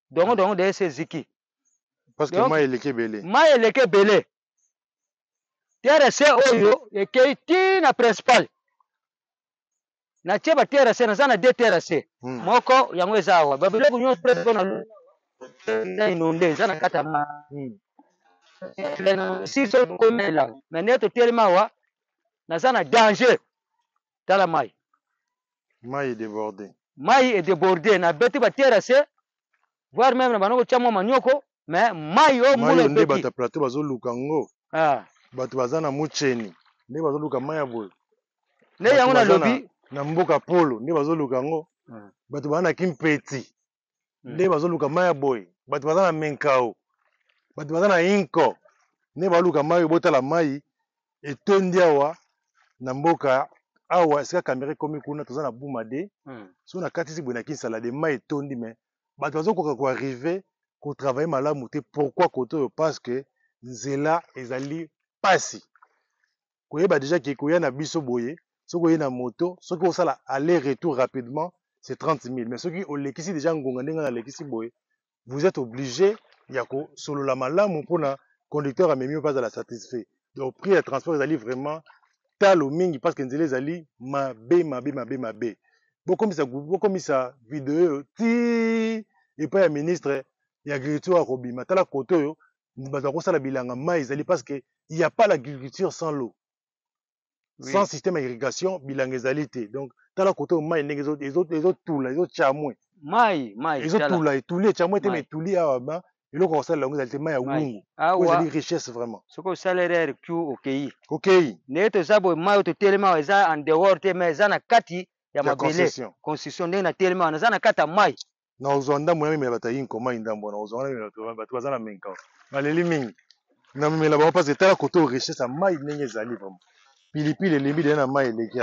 donc de ese ziki parce que mai eleke belé mai eleke belé TRC oyo ekei tina principal na tie ba TRC na zana de TRC moko yango eza awa babiloko nyonso presque na inonde eza na kata ma si so komela mais neto telema awa na zana danger tala mai est débordé na beti ba TRC voire même na banoko tia mwa manyoko mais mai o mula nde bato plateau bazoluka ngo bato baza na mucheni nde bazoluka mai ya boye nde yango na lobi na mboka polo nde bazoluka ngo bato baza na kimpeti nde bazoluka mai ya boye bato baza na menkao bato baza na inko nde baluka mai oyo botala mai etondi awa na mboka awa esika kamera ekomi kuna toza na buma de so na katisi boye na kinsala de mai etondi mais bato bazokoka koarrive kotravaille malamu te pourquoi kote oyo parce que nzela ezali pasi koyeba déjà ke koya na biso boye soki oye na moto soki osala aller retour rapidement c'est 30 000 mais soki olekisi déjà ngonga ndenge na lekisi boye vous êtes obligé ya kosolola malamu mpona conducteur amemi oyo mpe azala satisfait donc prix ya transport ezali vraiment talo mingi parce que nzela ezali mabe bokomisa video oyo ti epai ya ministre ya agriculture akobima tala kote oyo bato bakosala bilanga mai ezali parce que il y a pas l'agriculture sans l'eau sans système d'irrigation bilanga ezali te donc tala kote oyo mai ndenge ezotula ezochamwe mai ezotula etuli echamwe te mais etuli awa ba eloko kosalela yango ezali te mai ya wungu oyo ezali richesse vraiment soki osaleli rq okei ndenge toza boye mai oyo totelema awa eza en dehors te mais eza na kati ya mabele concession ndenge na telema wana eza na kati ya mai na ozwa ndambo ya mimela bato yinko mai ndambo na ozwa bato baza na menka baleli mingi na mimela bango parce etala kote oyo richesse ya mai ndenge ezali vraiment pilipili elembi deye na mai eleki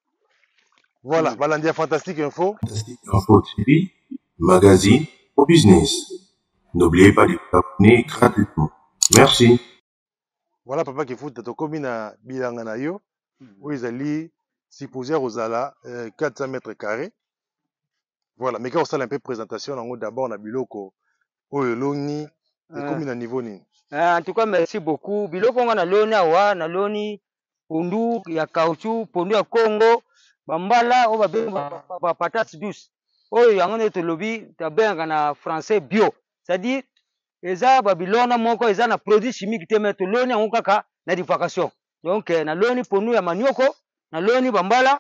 voilà balandi ya Fantastique Info TV, magazine au business. N'oubliez pas de vous abonner gratuitement. Merci. Voilà papa Kifuta tokomi na bilanga na yo oyo ezali supposé kozala 400 mètres carrés. Voilà, mais quand on sala un peu présentation nango d'abord na biloko oyo eloni ekomi na niveau nini? En tout cas merci beaucoup. Biloko nga na loni awa na loni pondu ya caoutchouc, pondu ya Congo, bambala oyo babenga ba patate douce. Oyo yango nde tolobi tabengaka na français bio. C'est-à-dire eza babilona moko eza na produit chimique te mais toloni yango kaka na difacation. Donc na loni pondu ya manioko, na loni bambala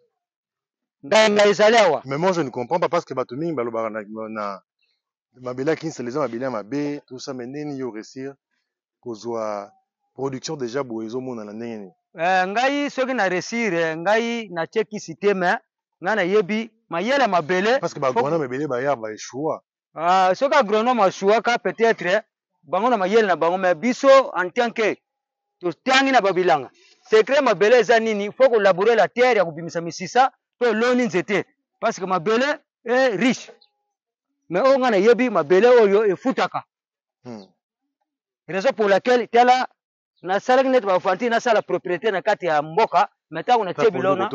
nganga ezali awa. Mais moi je ne comprends pas parce que bato mingi balobaka na mabele kinsa les mabele mabe tout ça mais neni yo réussir kozwa production déjà boye ezomona na ndenge nini? Ngai soki na réussir ngai na cheki système nga na yebi mayele mabele parce que ba agronome mabele ba ya ba échoua. Soki agronome ashuaka peut-être bango na mayele na bango mais biso en tant que totangi na babilanga secret mabele eza nini faut ko labourer la terre ya kubimisa misisa to loni nzete parce que mabele est riche mais oyo nga na yebi mabele oyo efutaka raison pour laquelle tala na salaki neti bafanti nasala propriété na kati ya mboka mais ntango na tie bilona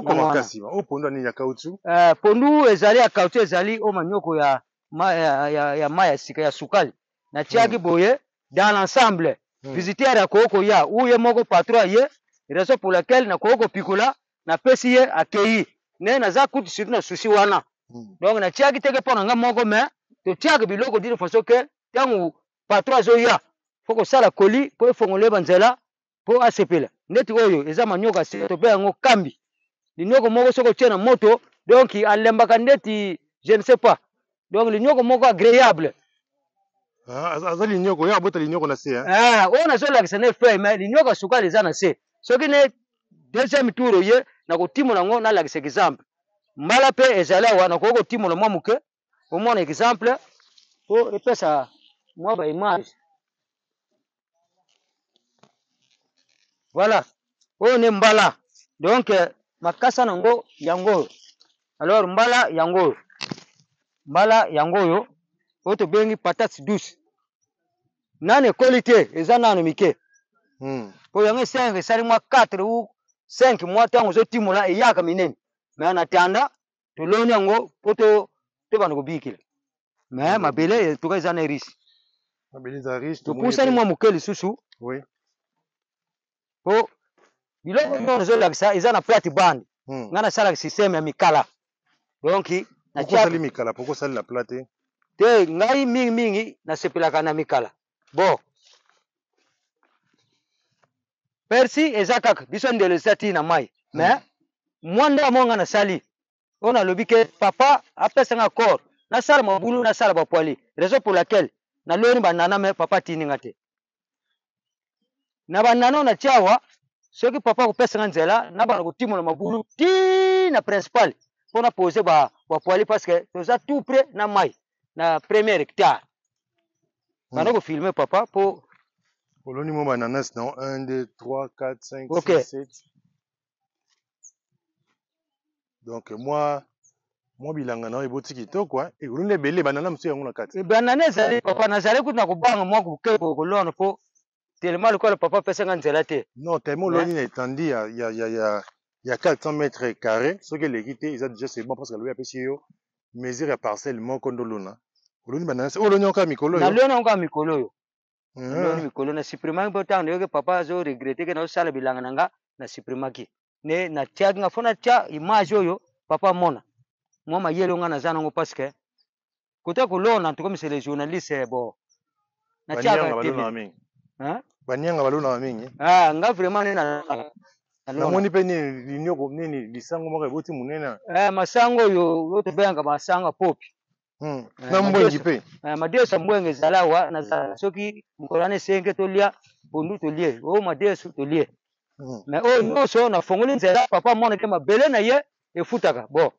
pondu ezali ya caoutchouc ezali o manyoko ya mai ya sika ya sukali na tiaki boye dans l'ensemble visiteur akoki koya uye moko patron aye raison pour laquelle nakoki kopikola napesi ye akei nde naza kutu surtout na susi wana donc natiaki teke mpo na nga moko mais totiaki biloko dine façon ke ntango patron azoya fo kosala koli mpo efongole banzela mpo asepela ndeti oyo eza manioka se tope yango kambi linioko moko soki otie na moto donc alembaka ndeti je ne sais pas donc linioko moko agréable aza linioko oyo abota linioko na se oyo nazolakisa ne feuille mais linioko asukali eza na se soki ne deuxième tour oye nakotimola yango nalakisa exemple mbala mpe ezali awa nakoki kotimola mwa moke omona exemple po epesa mwa baimage voilà oyo ne mbala donc makasa nango yango oyo alors mbala yango oyo oyo tobengi patate douce nani ekoli te eza nano mike po yango esenga esali mwa 4 ou 5 mwa ntango ozotimola eyaka minene mais na tanda toloni yango po tobanda kobikila mais mabele tuka eza na riche mabele eza riche topusani mwa moke lisusu oui po biloko nyonso ezolakisa eza na plate bande ngai nasalaka systeme ya mikala donc okosali mikala po okosali na plate te ngai mingi nasepelaka na mikala bon persi eza kaka biso ndelo eza ti na mai mais mwanda ya mo ngai nasali oyo nalobi ke papa apesanga corps nasala mabulu nasala bapoali raison pour laquelle naloni banana me papa tininga te na banana oyo natia awa soki papa akopesanga nzela nabana kotimola mabulu ti na principal mpona pose bapoali parce que toza tout près na mai na premier hectare bana kofilme papa mpo oloni mo bananas na 1 2 3 4 5 Ok. 6 7 donc moi bilanga na eboti kitoko oloni ebele banana mosusu yango na kati banana ezali papa nazali kutu na kobanga mwa koke kolona mpo telema lokola papa apesanga nzela te non tellement oloni na etandi ya 400 mètres carrés soki eleki te eza déjà c'est bon parce que alobi apesi yo mesure ya parcelle moko ndolona oloni banana oloni yango kaka mikolo oyo naloni yango kaka mikolo oyo naloni mikolo na suprimaki mpo ntango nayoki papa azo regrete ke naosala bilanga na nga na suprimaki ne natiaki nga fo natia image oyo papa amona mwa mayele onga naza nango parce que kote kolona tokomisa le journaliste bon natiaka tv banianga balonaka mingi nga vraiment namoni mpe nini lisango moko eboti monene masango oyo tobengaka masango ya popi na mbwengi mpe madeso mbwenge ezali awa nazala soki mokolo wana esenge tolia pondu tolie oyo madeso tolie mais oyo nyonso nafongoli nzela papa amonake mabele na ye efutaka bon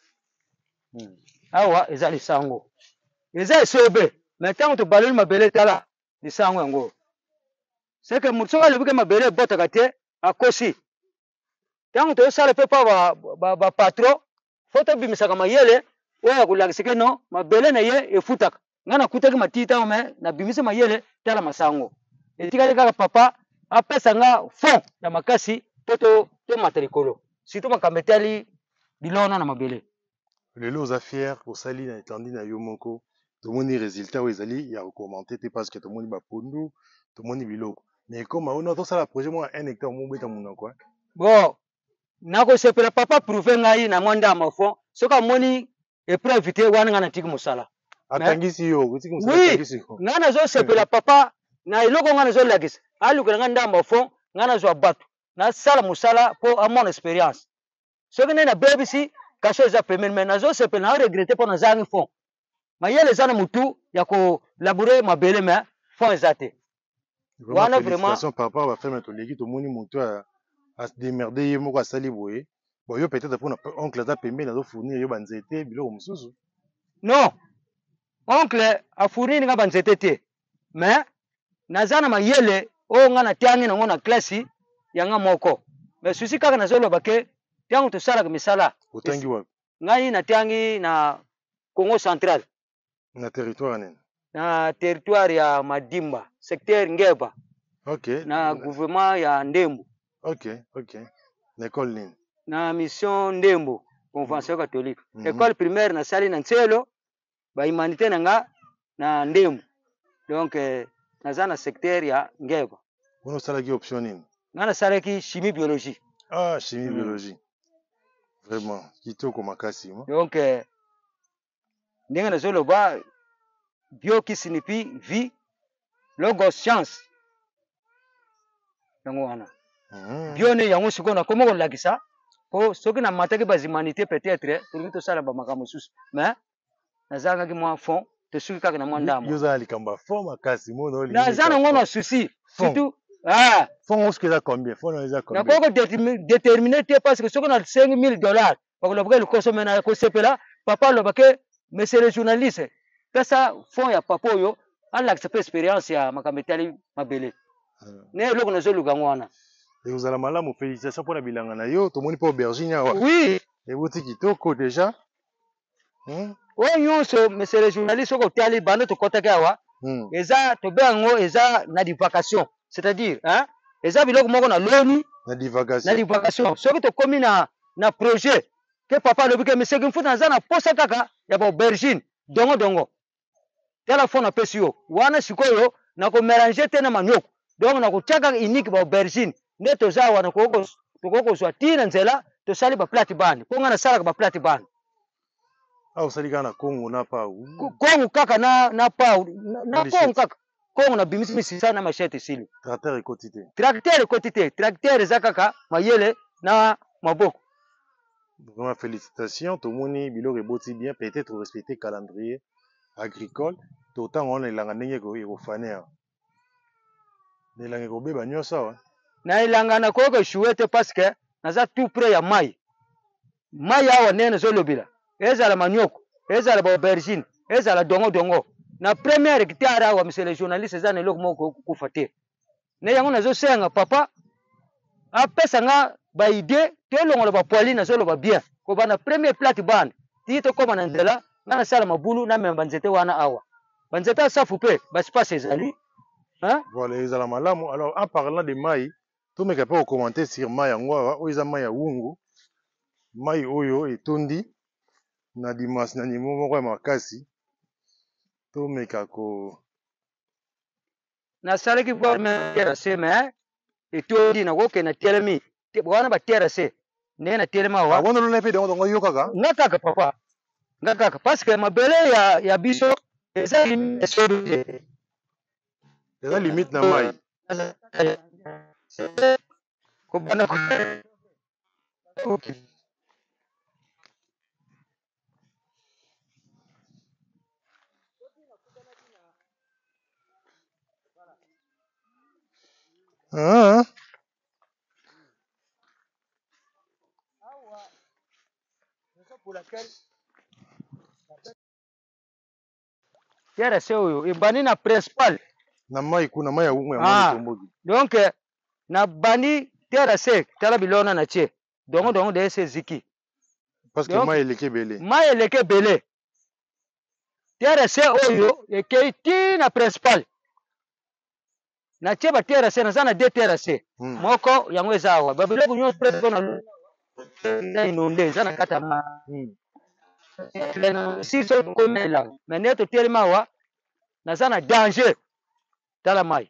awa eza lisango eza esobe mais ntango tobaloli mabele tala lisango yango seke motu soki alobi ke mabele ebotaka te akosi ntango tozosala mpe pa bapatron fo tobimisaka mayele oyo akolakisa ke no mabele na ye efutaka ngai nakutaki matiti ntango me nabimisi mayele tala masango etikali kaka papa apesa nga fond ya makasi mpo tomata likolo surtout makambo etali bilona na mabele lelo oza fier kosali na etandi na yo moko tomoni résultat oyo ezali ya kokommente te parce que tomoni bapondu tomoni biloko mais ekoma ono tosala projet moko ya 1 hectare mobeta monoko bon nakosepela papa prouve ngai na mwa ndama fond soki amoni epreuve te wana ngai natiki mosala atangisi yo ngai nazosepela papa na eloko ngai nazolakisa alukela ngai ndamba fond ngai nazwa bato nasala mosala mpo amona expérience soki ndenge nabebisi kaso eza pemene me nazosepela naoregrete mpo nazangi fond mayele eza na motu ya kolaboure mabele me fond eza te wana vraiment papa bafreme toleki tomoni motu ademerde ye moko asali boye bon yo peut-être mpona oncle aza pembeni azofournir yo banzete biloko mosusu non oncle afournir nga banzete te mais naza na mayele oyo nga natiangi nango na klasi yanga moko mais susi kaka nazoloba ke ntango tosalaka misala otangi wapi ngai natiangi na Congo central na territoire nini na territoire ya Madimba secteur Ngeba na gouvernement ya Ndembo na école nini na mission Ndembo convention catholique école primaire nasali na Ntselo ba humanité nanga na Ndembo donc naza na secteur ya Ngeba ono salaki option nini nga nasalaki chimie biologie chimie biologie vraiment kitoko makasi donc ndenge nazoloba bio qui signifie vie logos science yango wana bio ne yango sikoyo nakoma kolakisa po soki namataki bahumanité peut-être tolingi tosala bamakambo mosusu mais nazangaki mwa fond tosuki kaka na mwa ndambo yozala likambo ya fond makasi naza nango na susi surtout fond oske eza combien fond eza combien nakoki kodétermine te parce que soki na 5000 dollars bakoloba ke likoso me na kosepela papa aloba ke monsieur le journaliste pesa fond ya papa oyo alakisa mpe expérience ya makambo etali mabele ne eloko nazoluka yango wana ekozala malamu félicitation mpona bilanga na yo tomoni mpe aubergine awa oui eboti kitoko déjà oyo nyonso monsieur le journaliste soki otali bando tokɔtaki awa eza tobenga yango eza na divacation c'est-à-dire eza biloko moko na loni na divagation soki tokomi na projet ke papa alobi ke monsieur kimfuta naza na posa kaka ya baaubergine dongo tala fona pesi yo wana sikoyo na ko mélanger tena manioko donc na ko tiaka unique ba aubergine nde toza wana tokoko zwa tina nzela tosali ba plate band ko nga na salaka ba plate band osali kaka na Congo na pau Congo kaka na pau na Congo kaka Congo na bimisi misisa na machete sili tracteur ekoti te tracteur eza kaka mayele na maboko. Vraiment félicitations tomoni biloko eboti bien peut-être respecter calendrier agricole totango wana elanga ndenge ekofane awa na elanga ekobeba nyonso awa na elanga nakoki eshue te parce que naza tout près ya mai awa ndenge nazolobela ezala manioko ezala baaubergine ezala dongo na première hectare awa monsieur le journaliste eza na eloko moko kokufa te na yango nazosenga papa apesa nga baide tolongola bapoili nazoloba bien kobana premier plate band ti tokóma na nzela nga nasala mabulu namema banzete wana awa banzete asafu mpe baspace ezali voilà ezala malamu. Alors en parlant de mai tomeka mpe kokommente sur mai yango awa oyo eza mai ya wungu mai oyo etondi na dimanche na nimo moko ya makasi tomeka ko nasalaki terase me etondi nakokenda telemi wana baterase ndenge na telema awa wana lona mpe dongo yo kaka nga kaka papa nga kaka parce que mabele ya biso eza limite na mai kobanda okay. terase oyo ebandi na principal na mai kuna mai ya wungu ya tomboki donc na bandi terase tala bilona na tie dongo de ese ziki parce que mai eleke ebele terase oyo ekei ti na principal na tie baterase naza na deux terase moko yango eza awa babiloko nyonso presque na inonde eza na kati ya siso komela me nde totelema awa naza na danger tala mai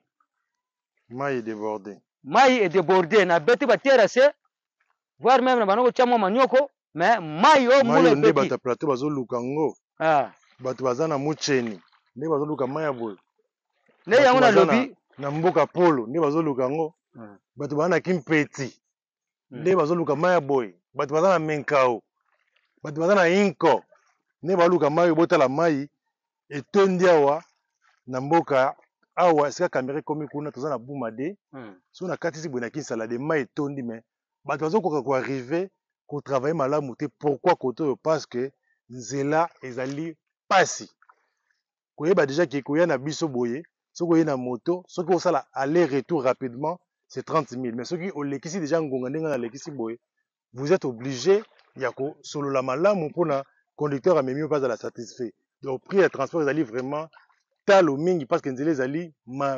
edébordé na beti baterase voire même na banoko tia mwa manioko me mai oyo mula nde bato ya plateau bazoluka ngo bato baza na mucheni nde bazoluka mai ya boye nde yango nalobi na mboka polo nde bazoluka ngo bato baza na kimpeti nde bazoluka mai ya boye bato baza na menkao bato baza na inko nde baluka mai oyo botala mai etondi awa na mboka awa esika kamera ekomi kuna toza na buma de so na katisi boye na kinsala de mai etondi me bato bazokoka koarrive kotravaille malamu te pourquoi kote oyo parce que nzela ezali pasi koyeba déjà ke koya na biso boye soki oye na moto soki osala aller retour rapidement c'est 30 000 mais soki olekisi déjà ngonga ndenge na lekisi boye vous êtes obligé ya kosolola malamu mpona conducteur amemi mpe azala satisfait donc prix ya transport ezali vraiment talo mingi parce que nzela ezali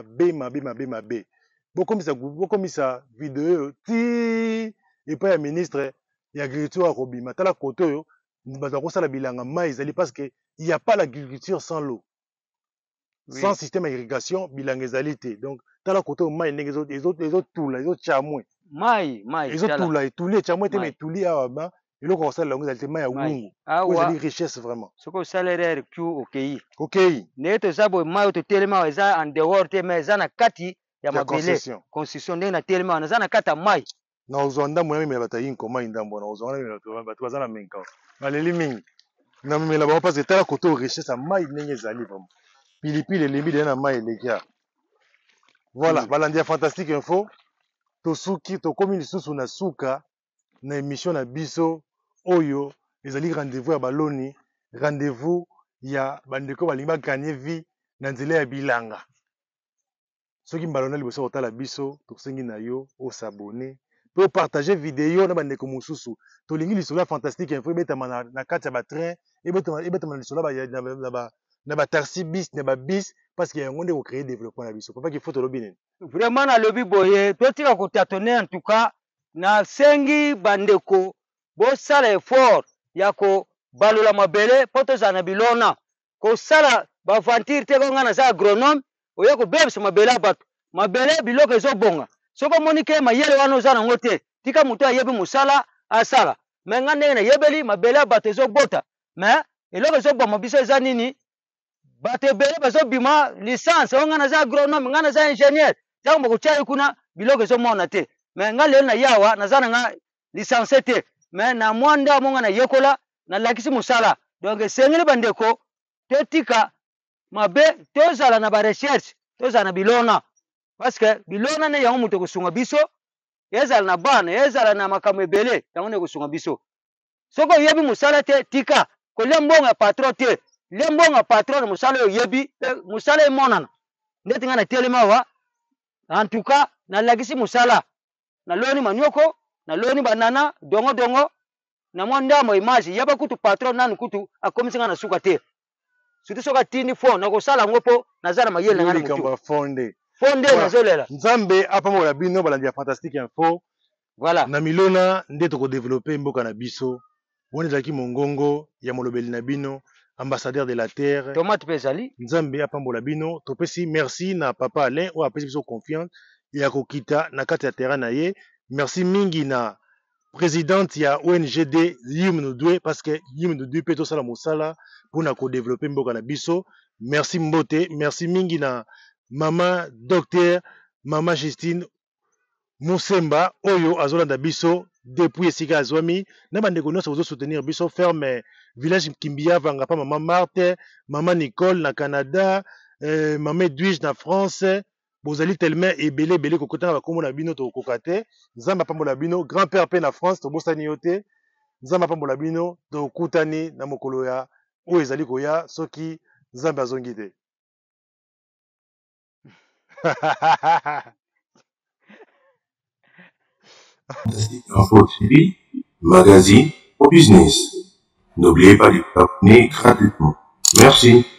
mabe bokomisa video oyo ti epai ya ministre ya agriculture akobima tala kote oyo bato bakosala bilanga mai ezali parce que il y a pas l'agriculture sans l'eau sans système d'irrigation bilanga ezali te donc tala kote oyo mai ndenge ezotula ezochamwe ezotula etuli echamwe te ma etuli awa ba eloko kosalela yango ezali te mai ya wungu oyo ezali richesse vraiment soki osaleli rq okei ndenge toza boye mai oyo totelema awa eza en dehors te mais eza na kati ya mabele concession ndenge na telema wana eza na kati ya mai na ozwa ndambo ya mimela bato ya inko mai ndambo na ozwa wana bato baza na menka baleli mingi na mimela bango parce etala kote oyo richesse ya mai ndenge ezali vraiment pilipili elembi deye na mai eleki voilà balandi ya fantastique info tosuki tokomi lisusu na suka na émission na biso oyo ezali rendez-vous ya baloni rendez-vous ya bandeko balingi baganye vie na nzela ya bilanga soki mbalona liboso kotala biso tosengi na yo osabone mpe opartage video na bandeko mosusu tolingi lisolo ya fantastique info ebetama na kati ya batrain ebetama na lisolo na bataxi bis na babis parce que yango nde kocréer développement na biso papa kifo tolobi nini vraiment nalobi boye totika kotatone en tout cas nasengi bandeko bosala effort ya kobalola mabele mpo tozala na bilona kosala bavantir te ko ngana za agronome oye kobebisa mabele ya bato mabele biloko ezobonga soki omoni ke mayele wana oza nango te tika moto ayebi mosala asala me nga ndenge nayebeli mabele ya bato ezobota me eloko ezoboma biso eza nini bato ebele bazobima licence oyo nga naza agronome nga naza ingénieur ntango bakotia ye kuna biloko ezomona te me nga lelo na yawa naza na nga licence te me na mwa ndamo nga nayekola nalakisi mosala donc esengeli bandeko totika mabe tozala na barecherche tozala na bilona parce que bilona ne yango moto kosunga biso ezala na bana ezala na makambo ebele yango ne kosunga biso soki oyebi mosala te tika kolia mbongo ya patron te lia mbongo ya patron na mosala oyo oyebi mosala emonana ndeti nga natelema awa en tout cas nalakisi mosala naloni manioko naloni banana dongo dongo na mwa ndamo image yaba kutu patron nanu kutu akomisi nga na suka te surtout soki atindi fond nakosala yango mpo naza na mayele na nga na mutu fonde nazolela nzambe apambola bino balandi ya fantastique info voilà na milona nde tokodevelope mboka na biso wana ezalaki mongongo ya molobeli na bino ambassadeur de la terre tomate mpe ezali nzambe apambola bino topesi merci na papa Alain oyo apesi biso confiance ya kokita na kati ya terrain na ye merci mingi na présidente ya ONGD Yim Nudwe parce que Yim Nudwe mpe tosala mosala mpona kodevelope mboka na biso merci mbote merci mingi na mama docteur mama Justine Musemba oyo azolanda biso depuis esika azwami na bandeko nyonso bozosoutenir biso ferme village Kimbia vanga pa mama Marthe mama Nicole na Canada mama Edwige na France bozali tellement ebele kokotana bakombo na bino tokoka te nzambe apambola bino grand père pe na France tobosani yo te nzambe apambola bino tokutani na mokolo ya oyo ezali koya soki nzambe azongi te Info TV, magazine au business. N'oubliez pas de vous abonner gratuitement. Merci.